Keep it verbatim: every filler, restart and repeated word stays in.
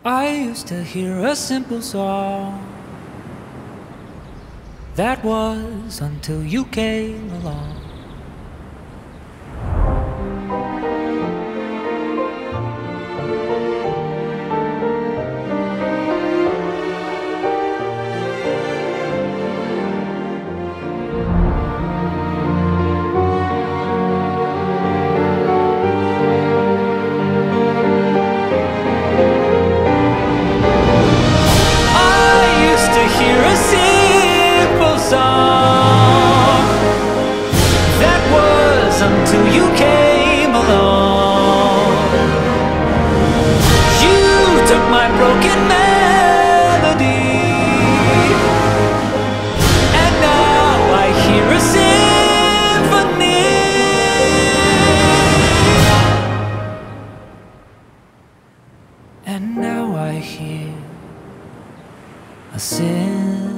I used to hear a simple song. That was until you came along. Until you came along, you took my broken melody, and now I hear a symphony. And now I hear a symphony.